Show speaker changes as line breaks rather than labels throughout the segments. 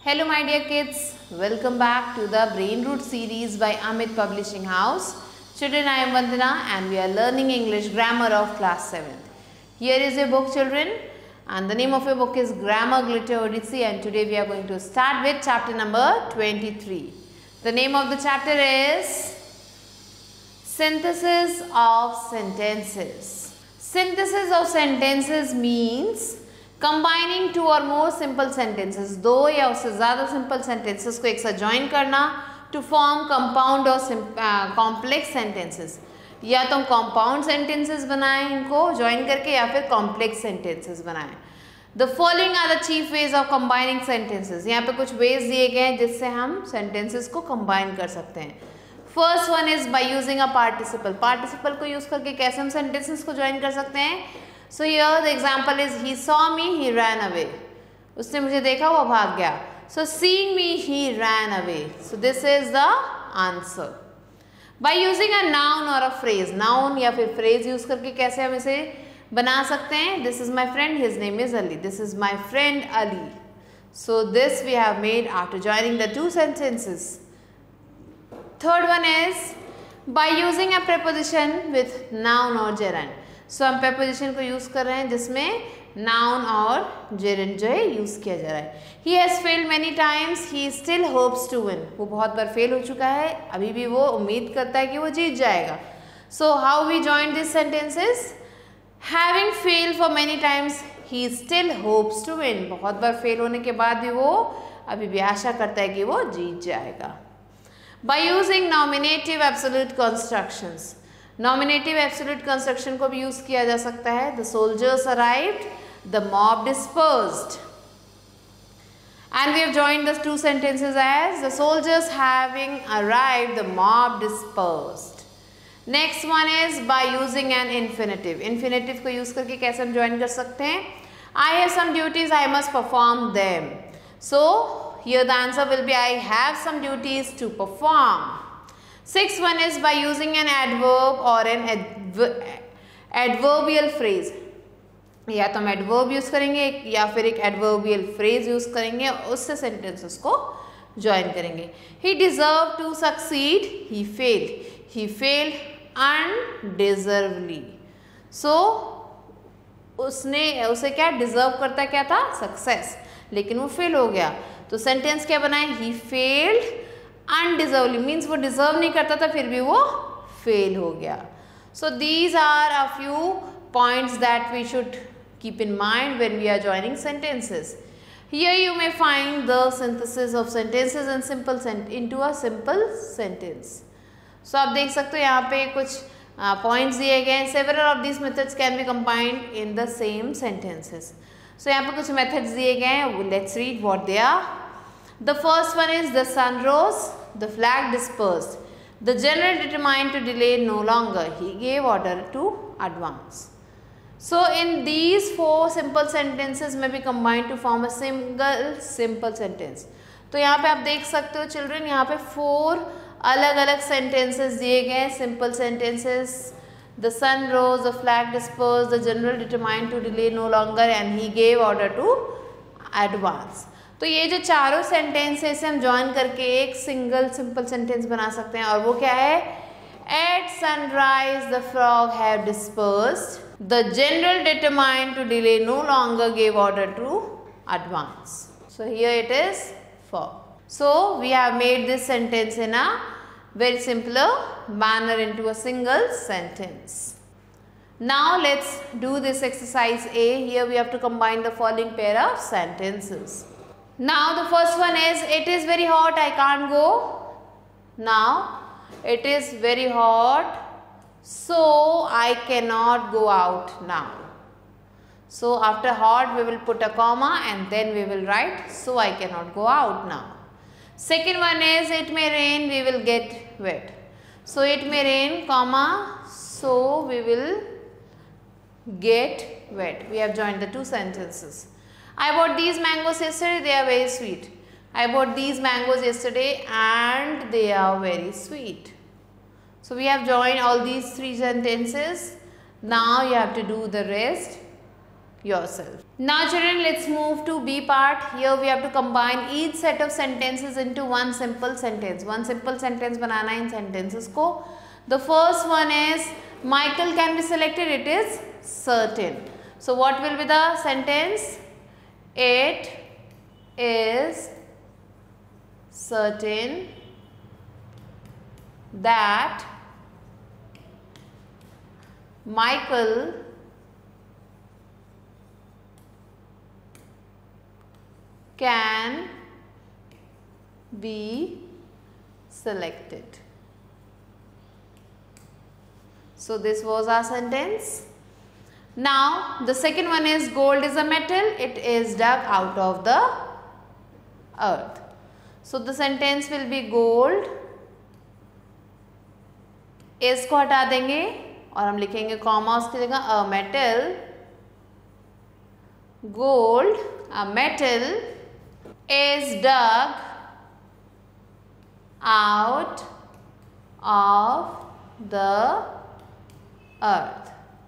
Hello my dear kids, welcome back to the Brain Root series by Amit Publishing House. Children, I am Vandana and we are learning English grammar of class 7th. Here is your book, children, and the name of your book is Grammar Glitter Odyssey, and today we are going to start with chapter number 23. The name of the chapter is Synthesis of Sentences. Synthesis of sentences means combining two or more simple sentences, दो या उससे ज़्यादा simple sentences को एक साथ join करना to form compound or complex sentences. या तो हम कंपाउंड सेंटेंसेस बनाएं इनको ज्वाइन करके, या फिर कॉम्प्लेक्स सेंटेंसेस बनाएं। The following are the chief ways of combining sentences. यहाँ पे कुछ वेज दिए गए हैं जिससे हम सेंटेंसेस को कंबाइन कर सकते हैं। First one is by using a participle. Participle को यूज करके कैसे हम सेंटेंसेस को ज्वाइन कर सकते हैं। So here the example is he saw me, he ran away. उसने मुझे देखा, वो भाग गया. So seeing me, he ran away. So this is the answer. By using a noun or a phrase, noun या फिर phrase use करके कैसे हम इसे बना सकते हैं. This is my friend, his name is Ali. This is my friend Ali. So this we have made after joining the two sentences. Third one is by using a preposition with noun or gerund. सो हम preposition को use कर रहे हैं जिसमें noun और gerund जो है use किया जा रहा है। He has failed many times, he still hopes to win. वो बहुत बार फेल हो चुका है, अभी भी वो उम्मीद करता है कि वो जीत जाएगा। So how we join these sentences? Having failed for many times, he still hopes to win. बहुत बार फेल होने के बाद भी वो अभी भी आशा करता है कि वो जीत जाएगा। By using nominative absolute constructions. Nominative absolute construction को भी यूज किया जा सकता है। The soldiers arrived, the mob dispersed, and we have joined the two sentences as the soldiers having arrived, the mob dispersed. Next one is by using an infinitive. Infinitive को use करके कैसे हम join कर सकते हैं। I have some duties, I must perform them. So here the answer will be I have some duties to perform. Sixth one is by using an adverb or an adverbial phrase. या तो हम adverb use करेंगे या फिर एक adverbial phrase use करेंगे, उससे sentences को join करेंगे। He deserved to succeed, he failed. He failed undeservedly. So उसे क्या deserve करता क्या था, success, लेकिन वो fail हो गया। तो sentence क्या बनाए, he failed undeservedly, means वो deserve नहीं करता था फिर भी वो fail हो गया। So these are a few points that we should keep in mind when we are joining sentences. Here you may find the synthesis of sentences and into a simple sentence. So आप देख सकते हो यहाँ पे कुछ points दिए गए हैं। Several of these methods can be combined in the same sentences. So यहाँ पे कुछ methods दिए गए हैं, let's read what they are. The first one is the sun rose, the flag dispersed. The general determined to delay no longer. He gave order to advance. So in these four simple sentences may be combined to form a single simple sentence. तो यहाँ पे आप देख सकते हो children, यहाँ पे 4 अलग-अलग sentences दिए गए हैं, simple sentences. The sun rose, the flag dispersed, the general determined to delay no longer, and he gave order to advance. तो ये जो चारों सेंटेंस है इसे हम ज्वाइन करके एक सिंगल सिंपल सेंटेंस बना सकते हैं, और वो क्या है। At sunrise the frog have dispersed, the general determined to delay no longer gave order to advance. So here it is for. So we have made this sentence in a very simpler manner into a single sentence. Now let's do this exercise A. Here we have to combine the following pair of sentences. Now the first one is it is very hot, I can't go. Now it is very hot, so I cannot go out now. So after hot we will put a comma and then we will write so I cannot go out now. Second one is it may rain, we will get wet. So it may rain, comma, so we will get wet. We have joined the two sentences. I bought these mangoes yesterday, they are very sweet. I bought these mangoes yesterday and they are very sweet. So we have joined all these 3 sentences. Now you have to do the rest yourself. Now children, let's move to B part. Here we have to combine each set of sentences into one simple sentence. One simple sentence बनाना है इन sentences को. The first one is Michael can be selected. It is certain. So what will be the sentence? It is certain that Michael can be selected. So this was our sentence. Now the second one is gold is a metal. It is dug out of the earth. So the sentence will be gold. is को हटा देंगे और हम लिखेंगे comma उसकी जगह a metal. Gold, a metal is dug out of the earth.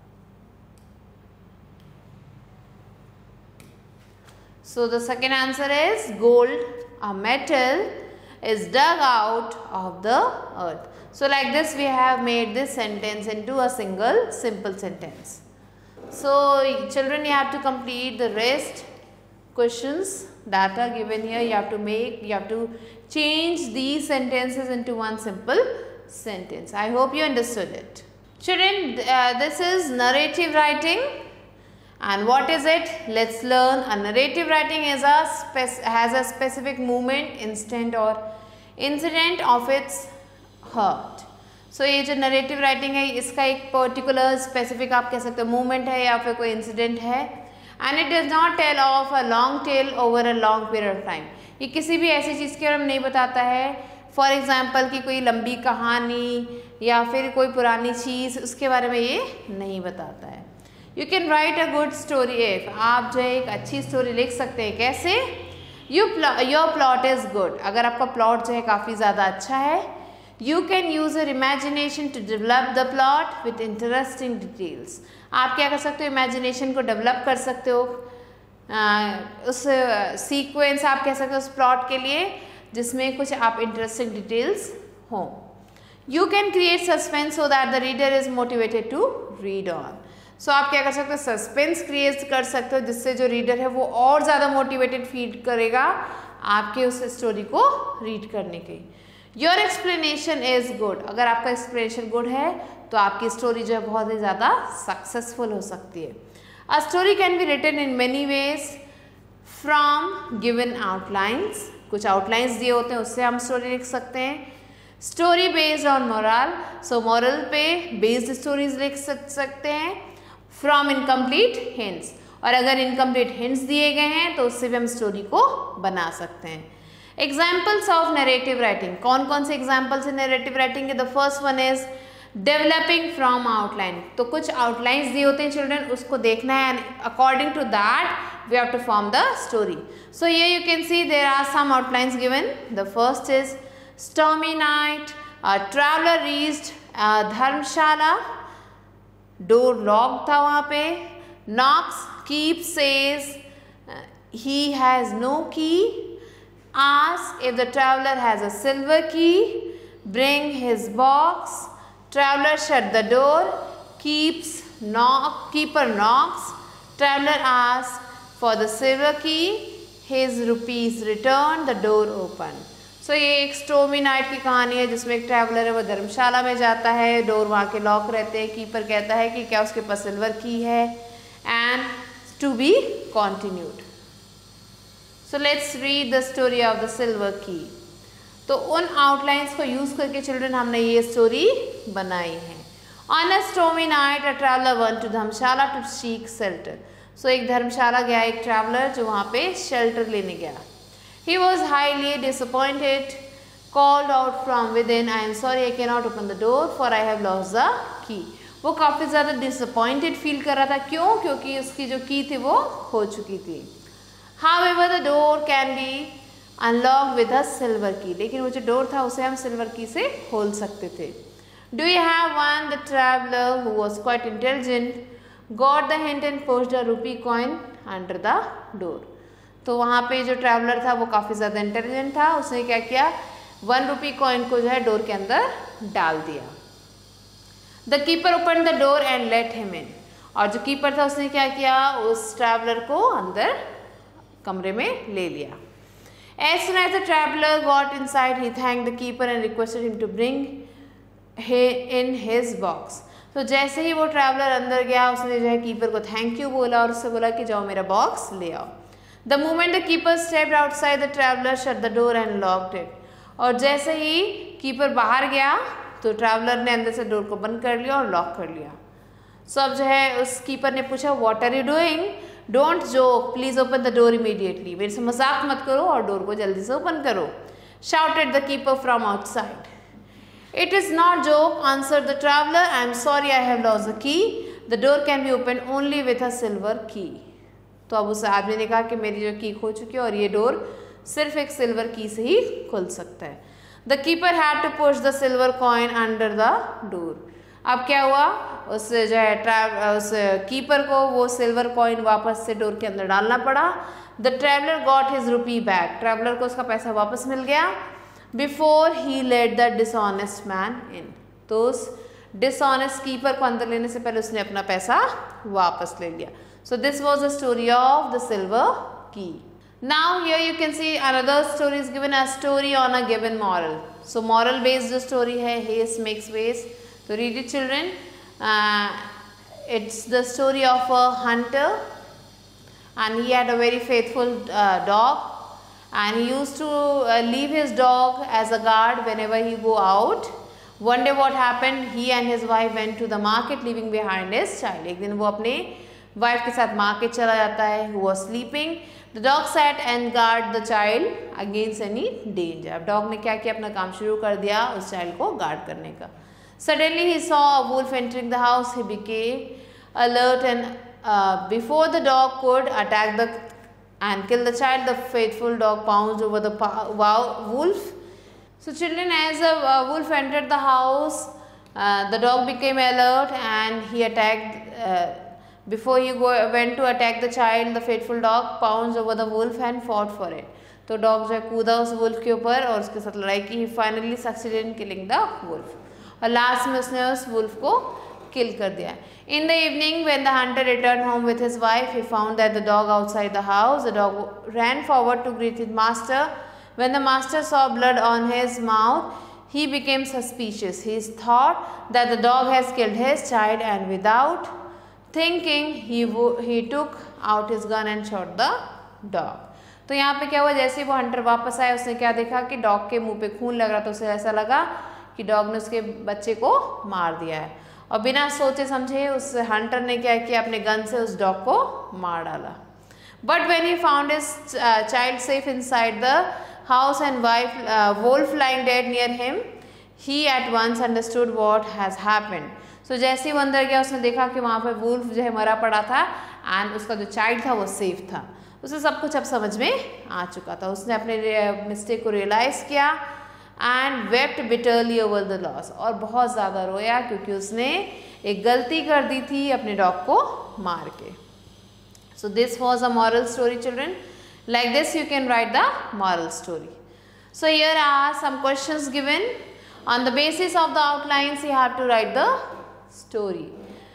So the second answer is gold, a metal is dug out of the earth. So like this we have made this sentence into a single simple sentence. So children, you have to complete the rest questions data given here. You have to change these sentences into one simple sentence. I hope you understood it. Children, this is narrative writing. And what is it? Let's learn. A narrative writing is has a specific movement, instant or incident of its heart. So ये जो narrative writing है इसका एक particular specific आप कह सकते हो movement है या फिर कोई incident है, and it does not tell of a long tale over a long period of time. ये किसी भी ऐसी चीज़ के बारे में नहीं बताता है. For example कि कोई लंबी कहानी या फिर कोई पुरानी चीज़ उसके बारे में ये नहीं बताता है. You can write a good story if आप जो है एक अच्छी स्टोरी लिख सकते हैं. कैसे? Your plot is good. अगर आपका प्लॉट जो है काफ़ी ज़्यादा अच्छा है. You can use your imagination to develop the plot with interesting details. आप क्या कर सकते हो? इमेजिनेशन को डेवलप कर सकते हो उस सीक्वेंस आप कह सकते हो उस प्लॉट के लिए जिसमें कुछ आप इंटरेस्टिंग डिटेल्स हों. You can create suspense so that the reader is motivated to read on. So आप क्या कर सकते हो? सस्पेंस क्रिएट कर सकते हो जिससे जो रीडर है वो और ज़्यादा मोटिवेटेड फील करेगा आपके उस स्टोरी को रीड करने की. Your explanation is good. अगर आपका एक्सप्लेनेशन गुड है तो आपकी स्टोरी जो है बहुत ही ज़्यादा सक्सेसफुल हो सकती है. A story can be written in many ways from given outlines. कुछ आउटलाइंस दिए होते हैं उससे हम स्टोरी लिख सकते हैं. Story based on moral. So moral पे बेस्ड स्टोरीज लिख सकते हैं. From incomplete hints. और अगर इनकम्प्लीट हिंट्स दिए गए हैं तो उससे भी हम स्टोरी को बना सकते हैं. Examples of narrative writing. कौन कौन से एग्जाम्पल्स है नरेटिव राइटिंग के? The first one is developing from outline. तो कुछ आउटलाइंस दिए होते हैं चिल्ड्रन, उसको देखना है and according to that we have to form the story. So ये you can see there are some outlines given. The first is stormy night. A traveller reached dharamshala. Door lock था वहाँ पे. Knocks keep says he has no key. Ask if the traveler has a silver key. Bring his box. Traveler shut the door. Keeper knocks. Traveler asks for the silver key. His rupees returned. The door opened. So ये एक stormy night की कहानी है जिसमें एक traveller है वो धर्मशाला में जाता है. डोर वहाँ के लॉक रहते हैं. कीपर कहता है कि क्या उसके पास सिल्वर की है. And to be continued. So let's read the story of the silver key. तो उन आउटलाइंस को यूज़ करके चिल्ड्रन हमने ये स्टोरी बनाई है. On a stormy night a traveller went to dharamshala to seek shelter. So एक धर्मशाला गया एक ट्रैवलर जो वहाँ पे शेल्टर लेने गया. He was highly disappointed, called out from within, I am sorry I cannot open the door for I have lost the key. वो काफ़ी ज़्यादा disappointed फील कर रहा था. क्यों? क्योंकि उसकी जो की थी वो खो चुकी थी. However, the door can be unlocked with a silver key. लेकिन वो जो डोर था उसे हम सिल्वर की से खोल सकते थे. Do you have one? The traveler, who was quite intelligent, got the hint and pushed a rupee coin under the door. तो वहाँ पे जो ट्रैवलर था वो काफ़ी ज़्यादा इंटेलिजेंट था, उसने क्या किया, 1 रुपी कॉइन को जो है डोर के अंदर डाल दिया। The keeper open the door and let him in. और जो कीपर था उसने क्या किया, उस ट्रैवलर को अंदर कमरे में ले लिया। As soon as the traveler got inside, he thanked the keeper and requested him to bring in his box. तो जैसे ही वो ट्रैवलर अंदर गया, उसने जो है कीपर को थैंक यू बोला और उससे बोला कि जाओ मेरा बॉक्स ले आओ। The moment the keeper stepped outside, the traveler shut the door and locked it. और जैसे ही कीपर बाहर गया तो ट्रैवलर ने अंदर से डोर को बंद कर लिया और लॉक कर लिया। सो अब जो है उस कीपर ने पूछा, what are you doing, don't joke, please open the door immediately. मेरे से मजाक मत करो और डोर को जल्दी से ओपन करो। Shouted the keeper from outside. It is not joke, answered the traveller, I am sorry I have lost the key, the door can be open only with a silver key. तो अब उस आदमी ने कहा कि मेरी जो की खो चुकी है और ये डोर सिर्फ एक सिल्वर की से ही खुल सकता है। The keeper had to push the silver coin under the door. अब क्या हुआ, उस जो है उस कीपर को वो सिल्वर कॉइन वापस से डोर के अंदर डालना पड़ा। The traveller got his rupee back. Traveller को उसका पैसा वापस मिल गया। Before he let the dishonest man in. तो उस डिसऑनेस्ट कीपर को अंदर लेने से पहले उसने अपना पैसा वापस ले लिया। So this was the story of the silver key. Now here you can see another story is given, a story on a given moral. So moral based जो story है, haste makes waste. So read it children. It's the story of a hunter and he had a very faithful dog and he used to leave his dog as a guard whenever he go out. One day what happened, he and his wife went to the market leaving behind his child. एक दिन वो अपने wife के साथ market चला जाता है। Who was sleeping. The dog sat and guard the child against any danger. अब डॉग ने क्या किया, अपना काम शुरू कर दिया उस चाइल्ड को गार्ड करने का। Suddenly he saw a wolf entering the house. He became alert and before the dog could attack and kill the child, the faithful dog pounced over the wolf. So children, as a wolf entered the house, the dog became alert and he attacked. Before he went to attack the child, the faithful dog pounced over the wolf and fought for it. तो dog जो है कूदा उस wolf के ऊपर और उसके साथ लड़ाई की। He finally succeeded in killing the wolf. और लास्ट में उसने उस वुल्फ को किल कर दिया। In the evening, when the hunter returned home with his wife, he found that the dog outside the house. The dog ran forward to greet his master. When the master saw blood on his mouth, he became suspicious. He thought that the dog has killed his child, and without thinking he took out his gun and shot the dog. तो यहाँ पे क्या हुआ, जैसे वो Hunter वापस आया उसने क्या देखा कि डॉग के मुंह पे खून लग रहा, तो उसे ऐसा लगा कि डॉग ने उसके बच्चे को मार दिया है। और बिना सोचे समझे उस हंटर ने क्या किया, अपने गन से उस डॉग को मार डाला। But when he found his child safe inside the house and wolf lying dead near him, he at once understood what has happened. So जैसे ही वो अंदर गया उसने देखा कि वहाँ पर वुल्फ जो है मरा पड़ा था एंड उसका जो चाइल्ड था वो सेफ था। उसे सब कुछ अब समझ में आ चुका था। उसने अपने मिस्टेक को रियलाइज़ किया and wept bitterly over the loss, और बहुत ज़्यादा रोया क्योंकि उसने एक गलती कर दी थी अपने डॉग को मार के। So this was a moral story children. Like this you can write the moral story. So here are some questions given. On the basis of the outlines, you have to write the story,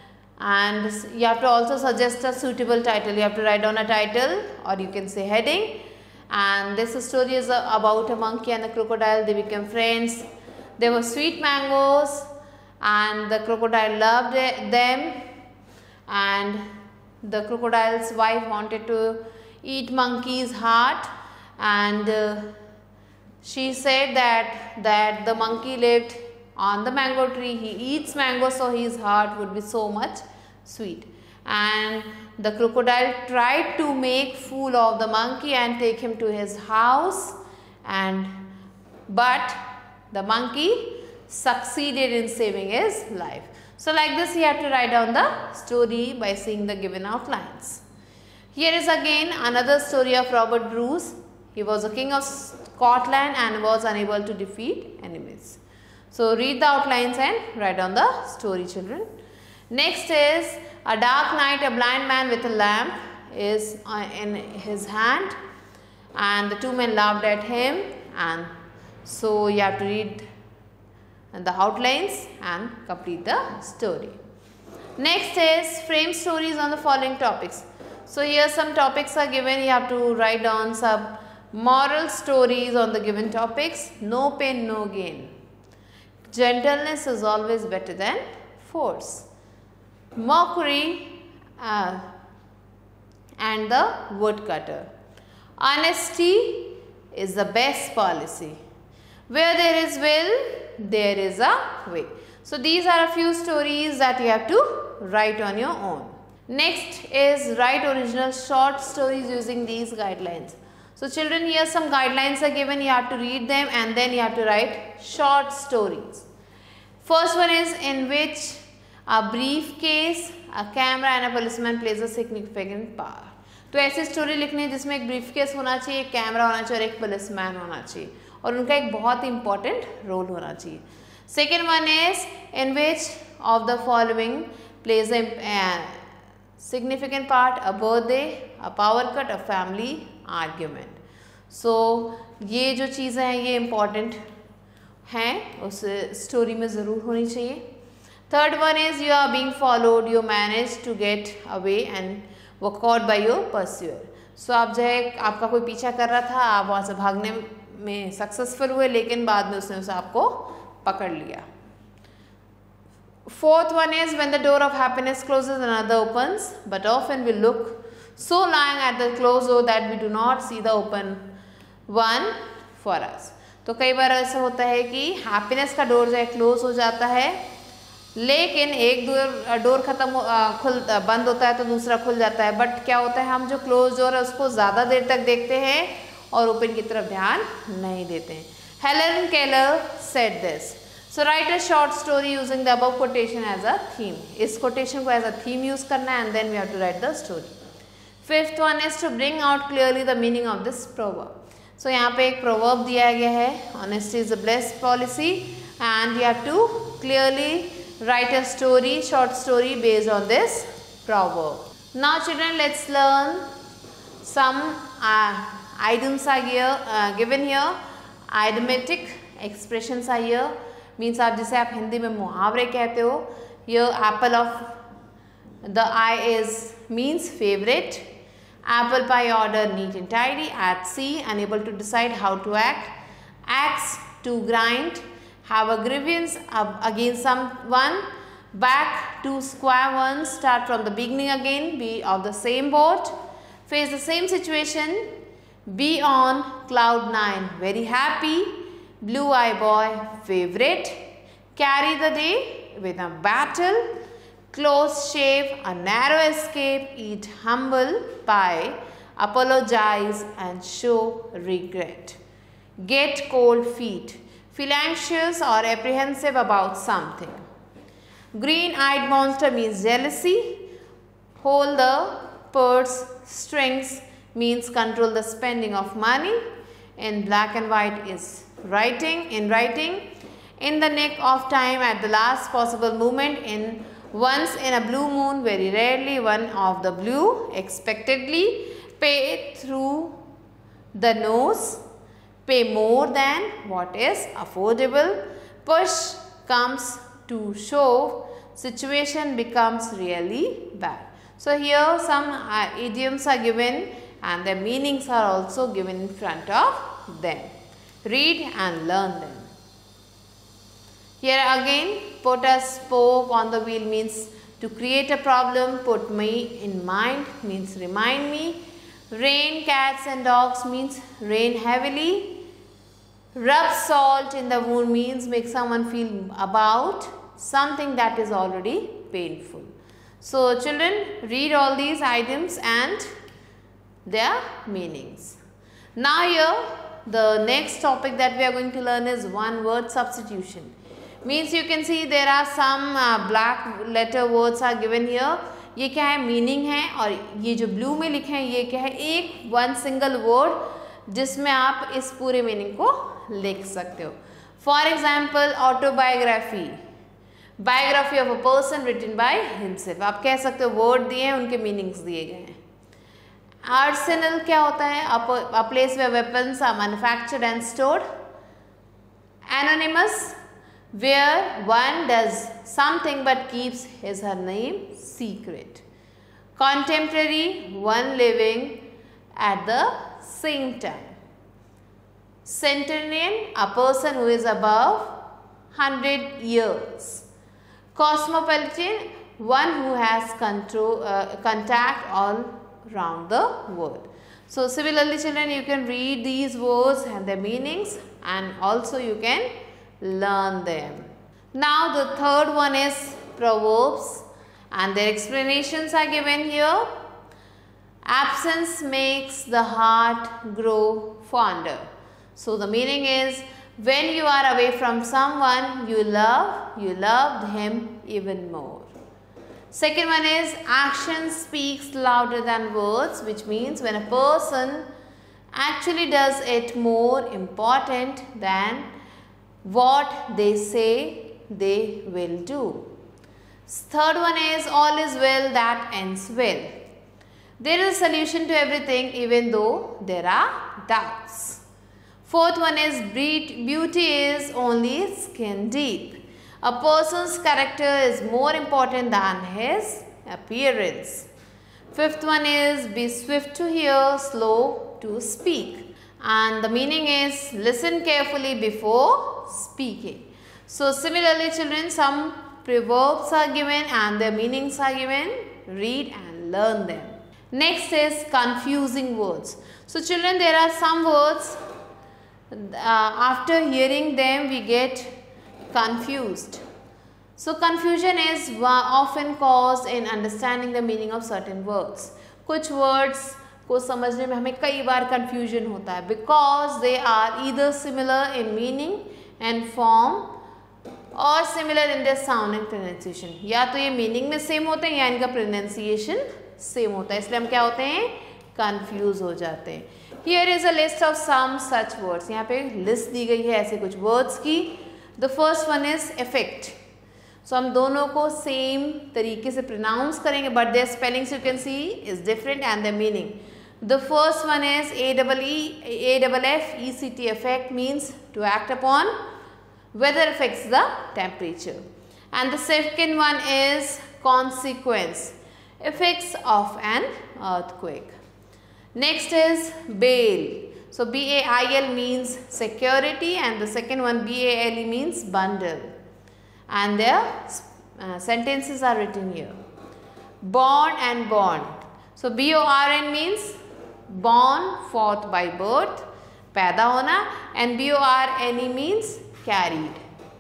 and you have to also suggest a suitable title. You have to write down a title, or you can say heading. And this story is about a monkey and a crocodile. They became friends. There were sweet mangoes, and the crocodile loved them. And the crocodile's wife wanted to eat monkey's heart, and she said that the monkey lived on the mango tree. He eats mango, so his heart would be so much sweet. And the crocodile tried to make fool of the monkey and take him to his house, but the monkey succeeded in saving his life. So like this you have to write down the story by seeing the given outlines. Here is again another story of Robert Bruce. He was a king of Scotland and was unable to defeat enemies. So read the outlines and write down the story children. Next is a dark night, a blind man with a lamp is in his hand, and the two men laughed at him, and so you have to read the outlines and complete the story. Next is frame stories on the following topics. So here some topics are given, you have to write down some moral stories on the given topics. No pain, no gain. Gentleness is always better than force. Mockery and the woodcutter. Honesty is the best policy. Where there is will, there is a way. So these are a few stories that you have to write on your own. Next is write original short stories using these guidelines. So children, here some guidelines are given, you have to read them and then you have to write short stories. First one is in which a briefcase, a camera and a policeman plays a significant part. तो ऐसी story लिखनी है जिसमें एक briefcase होना चाहिए, एक camera होना चाहिए और एक पुलिसमैन होना चाहिए और उनका एक बहुत इंपॉर्टेंट रोल होना चाहिए. Second one is in which of the following plays a significant part, a birthday, a power cut, a family argument. So ये जो चीज़ें हैं ये इम्पॉर्टेंट हैं, उस स्टोरी में ज़रूर होनी चाहिए. Third one is you are being followed, you manage to get away and were caught by your pursuer. So आप जो है आपका कोई पीछा कर रहा था, आप वहाँ से भागने में सक्सेसफुल हुए लेकिन बाद में उसने उसे आपको पकड़ लिया. Fourth one is when the door of happiness closes another opens, but often we look so long at the closed door that we do not see the open one for us. तो कई बार ऐसा होता है कि happiness का door जो है close हो जाता है लेकिन एक डोर बंद होता है तो दूसरा खुल जाता है. बट क्या होता है, हम जो क्लोज डोर है उसको ज़्यादा देर तक देखते हैं और ओपन की तरफ ध्यान नहीं देते हैं. Helen Keller said this. So write a short story using the above quotation as a theme. इस quotation को as a theme use करना है and then we have to write the story. Fifth one is to bring out clearly the meaning of this proverb. So यहाँ पे एक proverb दिया गया है, honesty is a blessed policy, and you have to clearly write a story, short story based on this proverb. Now children, let's learn some items are here given here. Idiomatic expressions are here. Means आप जिसे आप हिंदी में मुहावरे कहते हो. ये apple of the eye is means favourite. Apple pie order neat and tidy. At sea unable to decide how to act. Axe to grind. Have a grievance against someone. Back to square one. Start from the beginning again. Be of the same boat. Face the same situation. Be on cloud nine. Very happy. Blue eye boy, favorite. Carry the day with a battle. Close shave, a narrow escape. Eat humble pie. Apologize and show regret. Get cold feet. Feel anxious or apprehensive about something. Green-eyed monster means jealousy. Hold the purse strings means control the spending of money. In black and white is writing. In the nick of time, at the last possible moment, in once in a blue moon, very rarely, one of the blue, expectedly, pay through the nose, pay more than what is affordable, push comes to shove, situation becomes really bad. So here some idioms are given and their meanings are also given in front of them. Read and learn them. Here again, put a spoke on the wheel means to create a problem. Put me in mind means remind me. Rain, cats and dogs means rain heavily. Rub salt in the wound means make someone feel about something that is already painful. So children, read all these items and their meanings. Now here, the next topic that we are going to learn is one word substitution. Means you can see there are some black letter words are given here. ये क्या है, meaning है. और ये जो blue में लिखे हैं ये क्या है, एक वन सिंगल वर्ड जिसमें आप इस पूरे मीनिंग को लिख सकते हो. For example autobiography, biography of a person written by himself. आप कह सकते हो वर्ड दिए हैं, उनके मीनिंग्स दिए गए हैं. आर्सेनल क्या होता है? A place where weapons are manufactured and stored. Anonymous, where one does something but keeps his her name secret. Contemporary, one living at the same time. Centenarian, a person who is above 100 years. Cosmopolitan, one who has contact all around the world. So similarly children, you can read these words and their meanings, and also you can learn them. Now the third one is proverbs, and their explanations are given here. Absence makes the heart grow fonder. So the meaning is, when you are away from someone you loved him even more. Second one is, action speaks louder than words, which means when a person actually does it more important than what they say they will do. Third one is, all is well that ends well. There is a solution to everything even though there are doubts. Fourth one is, beauty is only skin deep. A person's character is more important than his appearance. Fifth one is, be swift to hear, slow to speak. And the meaning is, listen carefully before speaking. So similarly children, some proverbs are given and their meanings are given. Read and learn them. Next is confusing words. So children, there are some words, after hearing them we get confused. So confusion is often caused in understanding the meaning of certain words. कुछ words को समझने में हमें कई बार confusion होता है, because they are either similar in meaning and form और similar in their sound and pronunciation. या तो ये meaning में same होते हैं या इनका pronunciation same होता है, इसलिए हम क्या होते हैं, confuse हो जाते हैं. Here is a list of some such words. यहाँ पे list दी गई है ऐसे कुछ words की. The first one is effect. So हम दोनों को same तरीके से pronounce करेंगे, but their spellings you can see is different and their meaning. The first one is AFFECT. Effect means to act upon. Weather affects the temperature. And the second one is consequence. Effects of an earthquake. Next is bail. So BAIL means security, and the second one BALE means bundle. And their sentences are written here. Born and bond. So BORN means born forth by birth, पैदा होना, and BORNE means carried.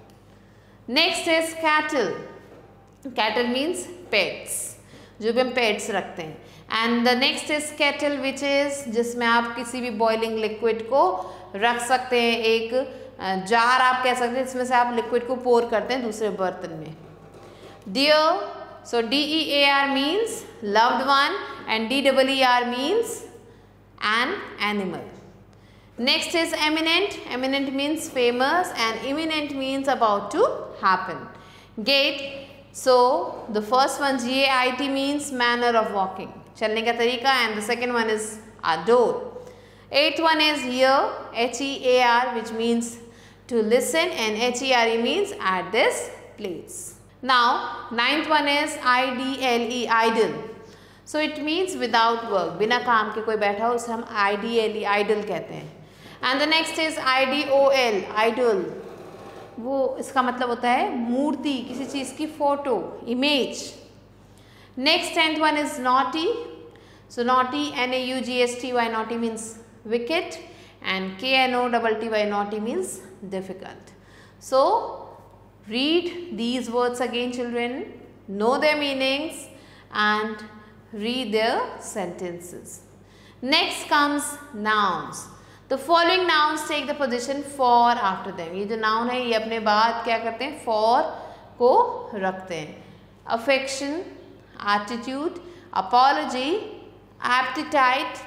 Next is cattle. Cattle means pets, जो भी हम pets रखते हैं. And the next is kettle, which is जिसमें आप किसी भी boiling liquid को रख सकते हैं, एक जार आप कह सकते हैं, इसमें से आप liquid को pour करते हैं दूसरे बर्तन में. Deer, so DEAR means loved one, and DEER means an animal. Next is eminent. Eminent means famous, and imminent means about to happen. Gait, so the first one GAIT means manner of walking, चलने का तरीका, and the second one is a door. Eighth one is here, HEAR, which means to listen, and HERE means at this place. Now ninth one is IDLE, idle. So it means without work, बिना काम के कोई बैठा हो उसे हम IDLE, idle कहते हैं. And the next is IDOL, idol. वो इसका मतलब होता है मूर्ति, किसी चीज़ की photo, image. Next 10th one is naughty. So naughty, NAUGSTY, naughty means wicked, and KNOTTY, naughty means difficult. So read these words again children, know their meanings and read their sentences. Next comes nouns. The following nouns take the position for after them. ये जो noun है ये अपने बाद क्या करते हैं, for को रखते हैं. Affection, attitude, apology, appetite,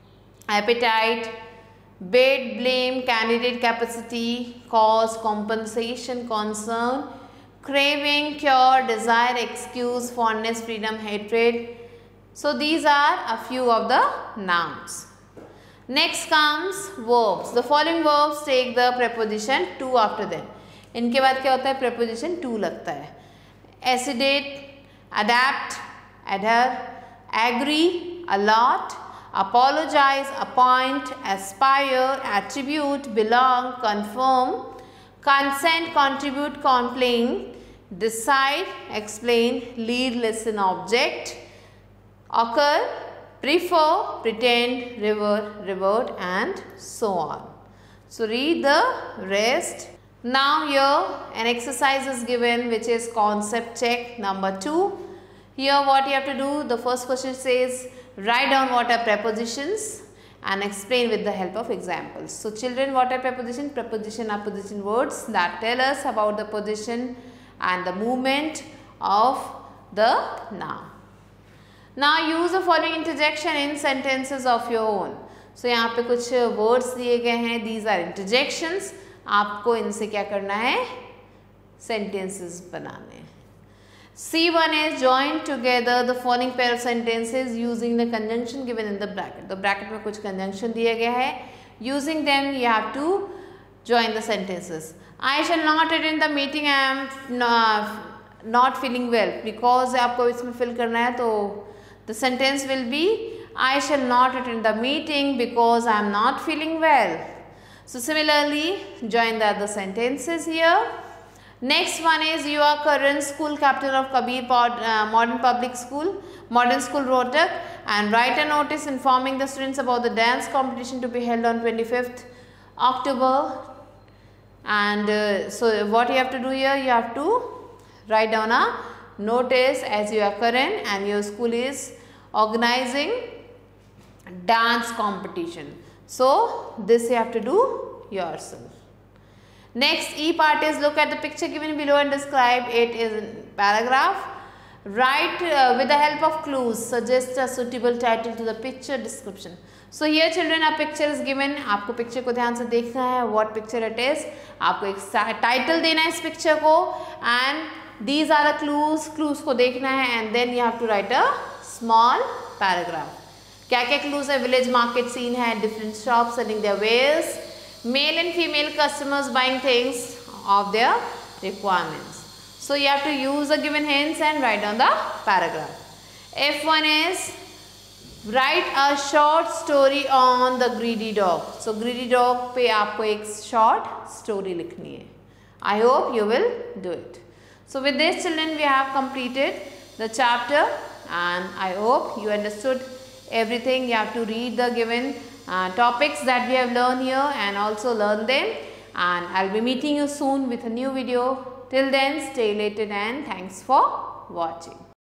bid, blame, candidate, capacity, cause, compensation, concern, craving, cure, desire, excuse, fondness, freedom, hatred. So these are a few of the nouns. Next comes verbs. The following verbs take the preposition to after them. इनके बाद क्या होता है? preposition to लगता है. Accelerate, adapt, adhere, agree, allot, apologize, appoint, aspire, attribute, belong, confirm, consent, contribute, complain, decide, explain, lead, listen, object, occur, prefer, pretend, revert and so on. So read the rest. Now here an exercise is given which is concept check number 2. Here what you have to do, the first question says write down what are prepositions and explain with the help of examples. So children, what are preposition? Preposition are position words that tell us about the position and the movement of the noun. Now use the following interjection in sentences of your own. So यहाँ पे कुछ words दिए गए हैं. These are interjections. आपको इनसे क्या करना है? Sentences बनाने. C1 is join together the following pair of sentences using the conjunction given in the bracket. तो bracket में कुछ conjunction दिया गया है. Using them you have to join the sentences. I shall not attend the meeting. I am not feeling well. Because आपको इसमें fill करना है तो the sentence will be I shall not attend the meeting because I am not feeling well. So similarly, join the other sentences here. Next one is you are current school captain of Kabir Modern Public School, Modern School Rohtak, and write a notice informing the students about the dance competition to be held on 25th October. And so what you have to do here, you have to write down a notice as you are current and your school is organizing dance competition. So this you have to do yourself. Next E part is look at the picture given below and describe it in paragraph. Write with the help of clues, suggest a suitable title to the picture description. So here children a picture is given. आपको picture को ध्यान से देखना है. What picture it is? आपको एक title देना है इस picture को and these are the clues. Clues को देखना है and then you have to write a small paragraph. क्या क्या clues है? Village market scene है, different shops selling their wares, male and female customers buying things of their requirements. So you have to use the given hints and write down the paragraph. F1 is write a short story on the greedy dog. So greedy dog पे आपको एक short story लिखनी है. I hope you will do it. So with this children we have completed the chapter and I hope you understood everything. You have to read the given topics that we have learned here and also learn them, and I'll be meeting you soon with a new video. Till then, stay elated and thanks for watching.